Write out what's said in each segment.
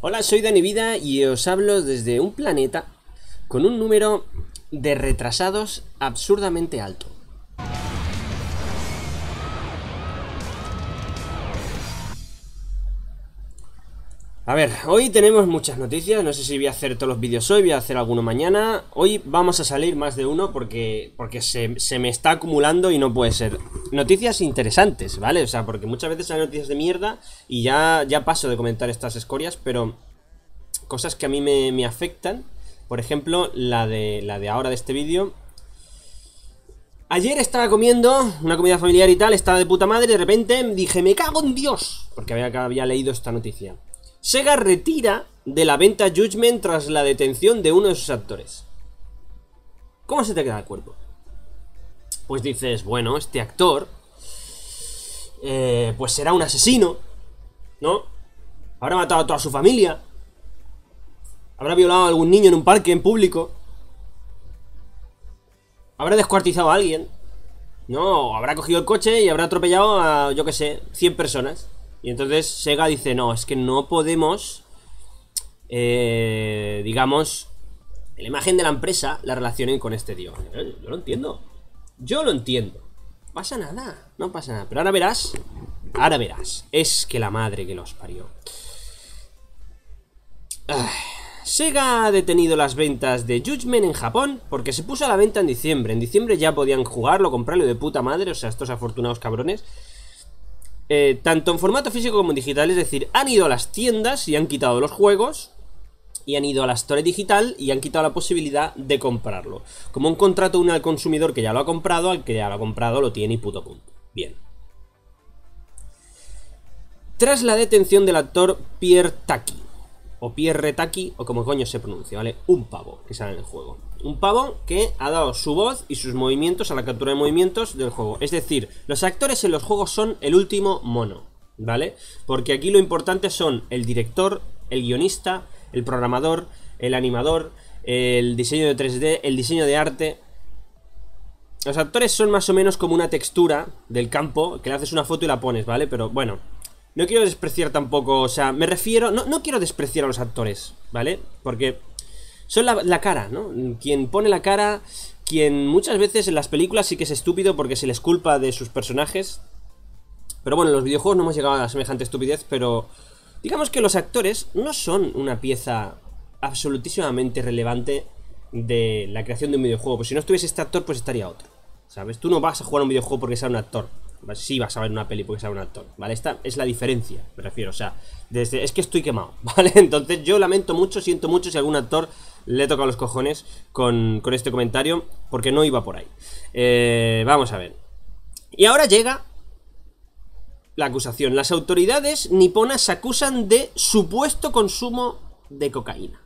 Hola, soy Dani Vida y os hablo desde un planeta con un número de retrasados absurdamente alto. A ver, hoy tenemos muchas noticias, no sé si voy a hacer todos los vídeos hoy, voy a hacer alguno mañana. Hoy vamos a salir más de uno porque se me está acumulando y no puede ser. Noticias interesantes, ¿vale? O sea, porque muchas veces hay noticias de mierda y ya paso de comentar estas escorias, pero cosas que a mí me afectan. Por ejemplo, la de ahora de este vídeo. Ayer estaba comiendo una comida familiar y tal, estaba de puta madre y de repente dije, me cago en Dios, porque había leído esta noticia. Sega retira de la venta Judgment tras la detención de uno de sus actores. ¿Cómo se te queda el cuerpo? Pues dices, bueno, este actor pues será un asesino, ¿no? Habrá matado a toda su familia. Habrá violado a algún niño en un parque en público. Habrá descuartizado a alguien. No, habrá cogido el coche y habrá atropellado a, yo que sé, 100 personas. Y entonces Sega dice, no, es que no podemos, digamos, la imagen de la empresa la relacionen con este tío. Yo lo entiendo. Yo lo entiendo. No pasa nada, no pasa nada. Pero ahora verás. Es que la madre que los parió. Sega ha detenido las ventas de Judgment en Japón porque se puso a la venta en diciembre. En diciembre ya podían jugarlo, comprarlo de puta madre, o sea, estos afortunados cabrones. Tanto en formato físico como en digital, es decir, han ido a las tiendas y han quitado los juegos y han ido a la Store digital y han quitado la posibilidad de comprarlo. Como un contrato al consumidor que ya lo ha comprado, al que ya lo ha comprado lo tiene y puto punto. Bien. Tras la detención del actor Pierre Taki, o Pierre Taki, o como coño se pronuncia, ¿vale? Un pavo que sale en el juego. Un pavo que ha dado su voz y sus movimientos a la captura de movimientos del juego. Es decir, los actores en los juegos son el último mono, ¿vale? Porque aquí lo importante son el director, el guionista, el programador, el animador, el diseño de 3D, el diseño de arte. Los actores son más o menos como una textura del campo, que le haces una foto y la pones, ¿vale? Pero bueno, no quiero despreciar tampoco, o sea, me refiero... No quiero despreciar a los actores, ¿vale? Porque son la cara, ¿no? Quien pone la cara, quien muchas veces en las películas sí que es estúpido porque se les culpa de sus personajes. Pero bueno, en los videojuegos no hemos llegado a semejante estupidez, pero digamos que los actores no son una pieza absolutísimamente relevante de la creación de un videojuego. Pues si no estuviese este actor, pues estaría otro, ¿sabes? Tú no vas a jugar a un videojuego porque sea un actor. Sí vas a ver una peli porque sea un actor, ¿vale? Esta es la diferencia, me refiero, o sea, es que estoy quemado, ¿vale? Entonces yo lamento mucho, siento mucho si algún actor le he tocado los cojones con este comentario, porque no iba por ahí. Vamos a ver. Y ahora llega la acusación. Las autoridades niponas acusan de supuesto consumo de cocaína.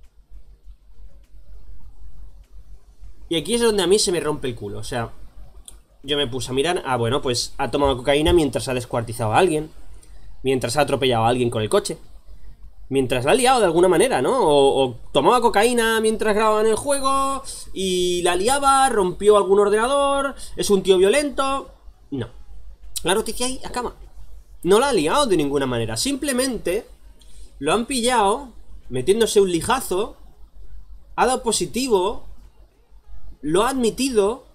Y aquí es donde a mí se me rompe el culo, o sea... Yo me puse a mirar, bueno, pues ha tomado cocaína mientras ha descuartizado a alguien, mientras ha atropellado a alguien con el coche, mientras la ha liado de alguna manera, ¿no? O tomaba cocaína mientras grababan el juego y la liaba, rompió algún ordenador, es un tío violento. No. La noticia ahí acaba. No la ha liado de ninguna manera, simplemente lo han pillado metiéndose un lijazo, ha dado positivo, lo ha admitido.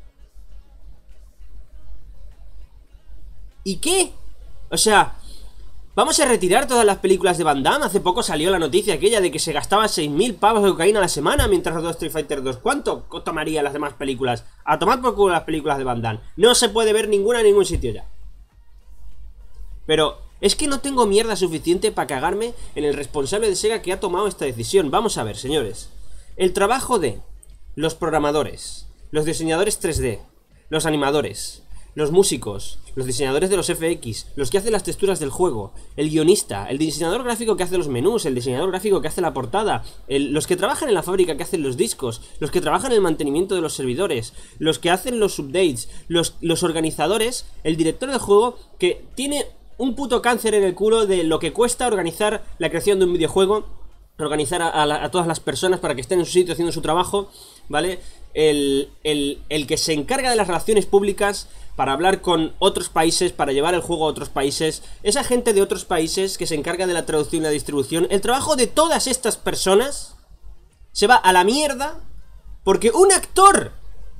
¿Y qué? O sea, ¿vamos a retirar todas las películas de Van Damme? Hace poco salió la noticia aquella de que se gastaba 6.000 pavos de cocaína a la semana mientras rodó Street Fighter 2. ¿Cuánto tomaría las demás películas? A tomar por culo las películas de Van Damme. No se puede ver ninguna en ningún sitio ya. Pero es que no tengo mierda suficiente para cagarme en el responsable de Sega que ha tomado esta decisión. Vamos a ver, señores. El trabajo de los programadores, los diseñadores 3D, los animadores, los músicos, los diseñadores de los FX, los que hacen las texturas del juego, el guionista, el diseñador gráfico que hace los menús, el diseñador gráfico que hace la portada, los que trabajan en la fábrica que hacen los discos, los que trabajan en el mantenimiento de los servidores, los que hacen los updates, los organizadores, el director del juego que tiene un puto cáncer en el culo de lo que cuesta organizar la creación de un videojuego, organizar a todas las personas para que estén en su sitio haciendo su trabajo, ¿vale? El que se encarga de las relaciones públicas para hablar con otros países, para llevar el juego a otros países. Esa gente de otros países que se encarga de la traducción y la distribución, el trabajo de todas estas personas se va a la mierda porque un actor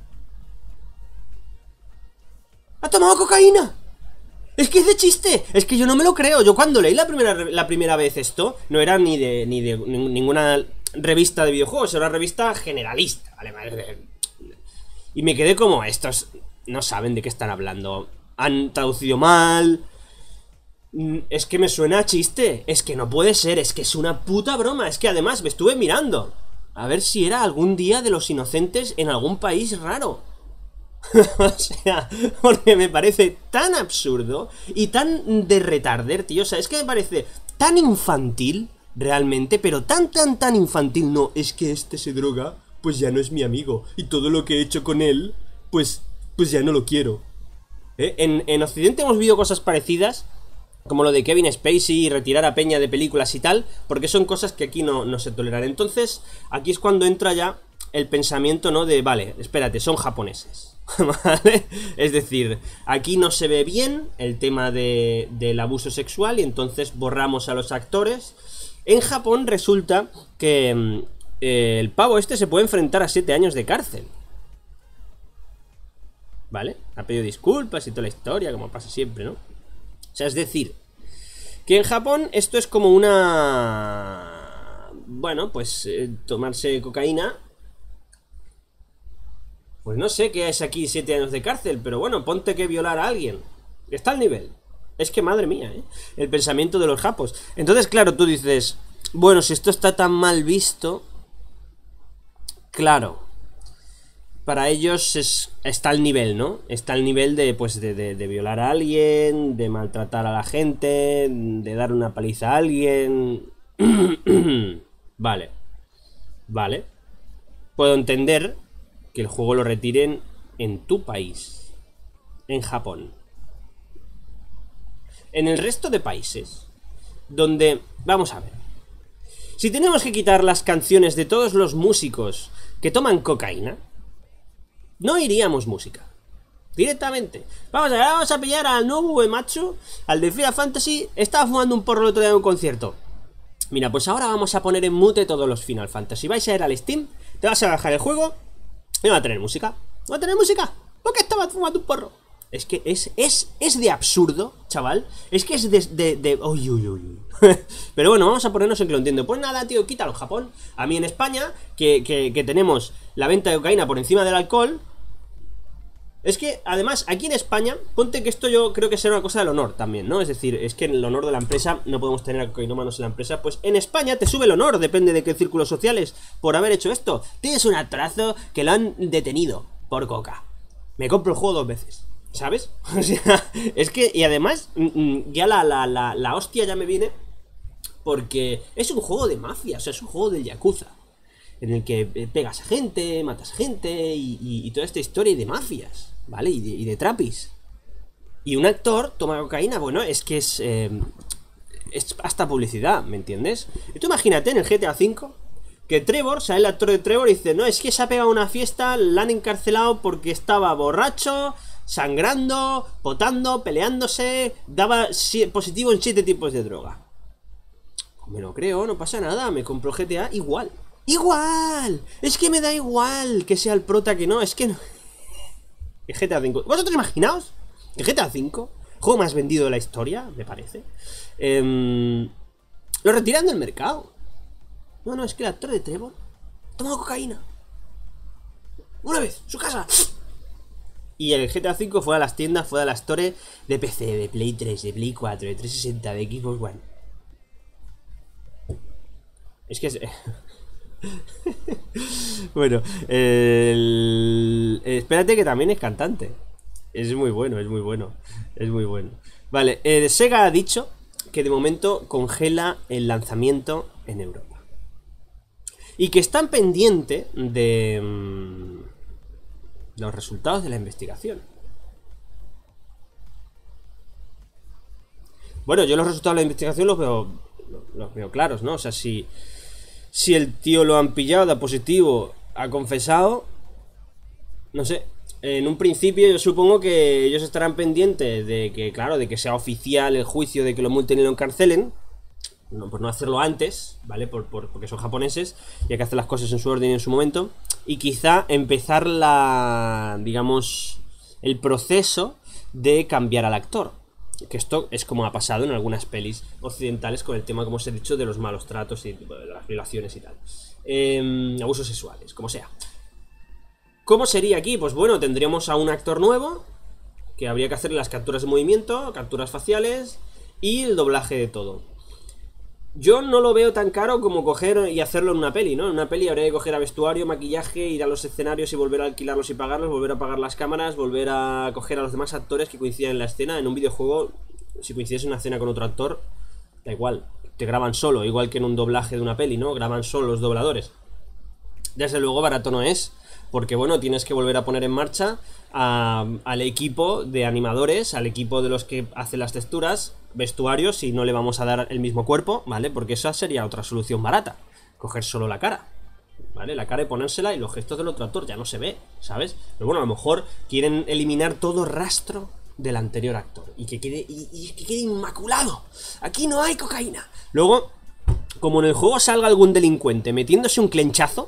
ha tomado cocaína. Es que es de chiste, es que yo no me lo creo. Yo cuando leí la primera vez esto, no era ni de ninguna revista de videojuegos, era una revista generalista, ¿vale? Y me quedé como, estos no saben de qué están hablando, han traducido mal. Es que me suena a chiste, es que no puede ser, es que es una puta broma. Es que además me estuve mirando a ver si era algún día de los inocentes en algún país raro. O sea, porque me parece tan absurdo y tan de retarder, tío. O sea, es que me parece tan infantil, realmente, pero tan infantil. No, es que este se droga, pues ya no es mi amigo. Y todo lo que he hecho con él, pues ya no lo quiero. En Occidente hemos visto cosas parecidas, como lo de Kevin Spacey y retirar a Peña de películas y tal, porque son cosas que aquí no se toleran. Entonces, aquí es cuando entra ya el pensamiento, ¿no? De, vale, espérate, son japoneses. ¿Vale? Es decir, aquí no se ve bien el tema del abuso sexual y entonces borramos a los actores. En Japón resulta que el pavo este se puede enfrentar a 7 años de cárcel. ¿Vale? Ha pedido disculpas y toda la historia, como pasa siempre, ¿no? O sea, es decir, que en Japón esto es como una... Bueno, pues tomarse cocaína... Pues no sé qué es aquí 7 años de cárcel, pero bueno, ponte que violar a alguien. Está al nivel. Es que madre mía, el pensamiento de los japos. Entonces, claro, tú dices, bueno, si esto está tan mal visto, claro, para ellos está al nivel, ¿no? Está al nivel de, pues, de violar a alguien, de maltratar a la gente, de dar una paliza a alguien. Vale. Vale. Puedo entender que el juego lo retiren en tu país, en Japón. En el resto de países, donde, vamos a ver, si tenemos que quitar las canciones de todos los músicos que toman cocaína, no iríamos música, directamente. Vamos a pillar al nuevo macho, al de Final Fantasy, estaba fumando un porro el otro día en un concierto. Mira, pues ahora vamos a poner en mute todos los Final Fantasy. Vais a ir al Steam, te vas a bajar el juego y no va a tener música. No va a tener música porque estaba fumando un porro. Es que es de absurdo, chaval. Es que es de... Uy, uy, uy. Pero bueno, vamos a ponernos en que lo entiendo. Pues nada, tío, quítalo en Japón. A mí en España, que tenemos la venta de cocaína por encima del alcohol. Es que, además, aquí en España, ponte que esto yo creo que será una cosa del honor también, ¿no? Es decir, es que en el honor de la empresa no podemos tener a cocainómanos en la empresa. Pues en España te sube el honor, depende de qué círculos sociales, por haber hecho esto. Tienes un atrazo que lo han detenido por coca. Me compro el juego 2 veces, ¿sabes? O sea, es que, y además, ya la hostia ya me viene, porque es un juego de mafia, o sea, es un juego del Yakuza, en el que pegas a gente, matas a gente y toda esta historia de mafias, ¿vale? Y de trapis. Y un actor toma cocaína, bueno, es que es hasta publicidad, ¿me entiendes? Y tú imagínate en el GTA V que Trevor, sale el actor de Trevor y dice, no, es que se ha pegado a una fiesta, la han encarcelado porque estaba borracho, sangrando, potando, peleándose, daba positivo en 7 tipos de droga. Me lo creo, no pasa nada, me compro GTA igual. ¡Igual! Es que me da igual que sea el prota que no, es que no. El GTA V. ¿Vosotros imaginaos? El GTA V, juego más vendido de la historia, me parece. Lo retiran del mercado. No, es que el actor de Trevor toma cocaína. Una vez, su casa. Y el GTA V fue a las tiendas, fue a la store de PC, de Play 3, de Play 4, de 360, de Xbox One. Es que es... Bueno, espérate que también es cantante. Es muy bueno, es muy bueno. Es muy bueno. Vale, Sega ha dicho que de momento congela el lanzamiento en Europa. Y que están pendientes de los resultados de la investigación. Bueno, yo los resultados de la investigación los veo claros, ¿no? O sea, si el tío lo han pillado, da positivo, ha confesado, no sé, en un principio yo supongo que ellos estarán pendientes de que, claro, de que sea oficial el juicio, de que lo multen y lo encarcelen. No, por no hacerlo antes, ¿vale? Porque son japoneses y hay que hacer las cosas en su orden y en su momento. Y quizá empezar digamos, el proceso de cambiar al actor. Que esto es como ha pasado en algunas pelis occidentales con el tema, como os he dicho, de los malos tratos y de las violaciones y tal. Abusos sexuales, como sea. ¿Cómo sería aquí? Pues bueno, tendríamos a un actor nuevo que habría que hacerle las capturas de movimiento, capturas faciales y el doblaje de todo. Yo no lo veo tan caro como coger y hacerlo en una peli, ¿no? En una peli habría que coger a vestuario, maquillaje, ir a los escenarios y volver a alquilarlos y pagarlos, volver a pagar las cámaras, volver a coger a los demás actores que coincidan en la escena. En un videojuego, si coincides en una escena con otro actor, da igual, te graban solo, igual que en un doblaje de una peli, ¿no? Graban solo los dobladores. Desde luego barato no es, porque bueno, tienes que volver a poner en marcha al equipo de animadores, al equipo de los que hacen las texturas, vestuarios, si no le vamos a dar el mismo cuerpo, ¿vale? Porque esa sería otra solución barata, coger solo la cara, ¿vale? La cara y ponérsela y los gestos del otro actor ya no se ve, ¿sabes? Pero bueno, a lo mejor quieren eliminar todo rastro del anterior actor y que quede inmaculado. Aquí no hay cocaína. Luego, como en el juego salga algún delincuente metiéndose un clenchazo,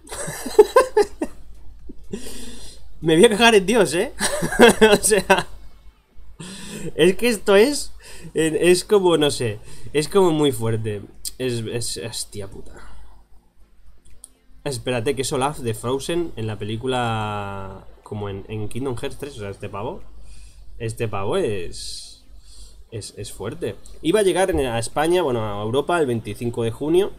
me voy a cagar en Dios, ¿eh? O sea, es que esto es como, no sé, es como muy fuerte. Hostia puta. Espérate, que es Olaf de Frozen en la película, como en Kingdom Hearts 3. O sea, este pavo es fuerte. Iba a llegar a España, bueno, a Europa el 25 de junio.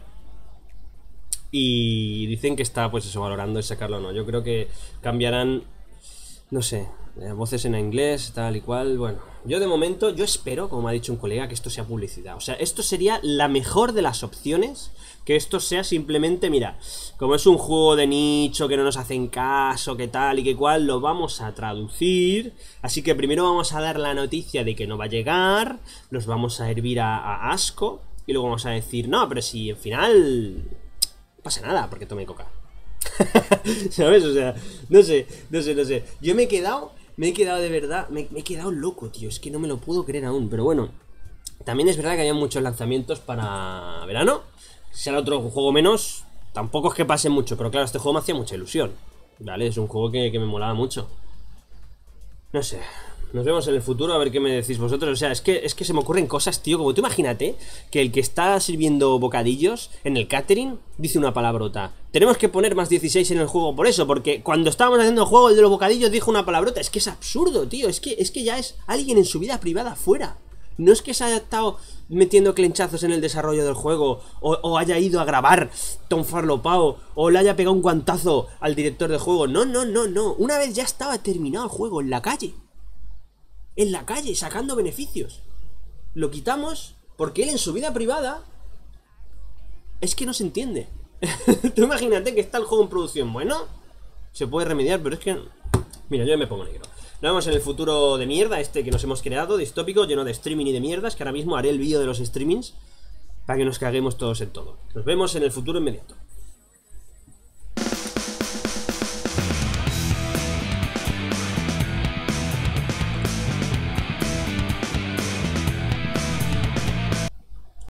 Y dicen que está, pues eso, valorando de sacarlo o no. Yo creo que cambiarán, no sé, voces en inglés, tal y cual. Bueno, yo de momento, yo espero, como me ha dicho un colega, que esto sea publicidad. O sea, esto sería la mejor de las opciones. Que esto sea simplemente, mira, como es un juego de nicho, que no nos hacen caso, que tal y que cual, lo vamos a traducir. Así que primero vamos a dar la noticia de que no va a llegar, los vamos a hervir a asco, y luego vamos a decir, no, pero si al final no pasa nada porque tome coca. ¿Sabes? O sea, no sé. Yo me he quedado de verdad, me he quedado loco, tío. Es que no me lo puedo creer aún. Pero bueno, también es verdad que había muchos lanzamientos para verano. Si era otro juego menos, tampoco es que pase mucho. Pero claro, este juego me hacía mucha ilusión, ¿vale? Es un juego que me molaba mucho. No sé. Nos vemos en el futuro a ver qué me decís vosotros. O sea, es que se me ocurren cosas, tío. Como tú imagínate que el que está sirviendo bocadillos en el catering dice una palabrota. Tenemos que poner más 16 en el juego por eso. Porque cuando estábamos haciendo el juego, el de los bocadillos dijo una palabrota. Es que es absurdo, tío. Es que ya es alguien en su vida privada fuera. No es que se haya estado metiendo clenchazos en el desarrollo del juego, o haya ido a grabar Tom Farlopao, o le haya pegado un guantazo al director del juego. No. Una vez ya estaba terminado el juego, en la calle, sacando beneficios. Lo quitamos porque él en su vida privada es que no se entiende. Tú imagínate que está el juego en producción. Bueno, se puede remediar, pero es que... Mira, yo me pongo negro. Nos vemos en el futuro de mierda este que nos hemos creado, distópico, lleno de streaming y de mierdas, que ahora mismo haré el vídeo de los streamings para que nos caguemos todos en todo. Nos vemos en el futuro inmediato.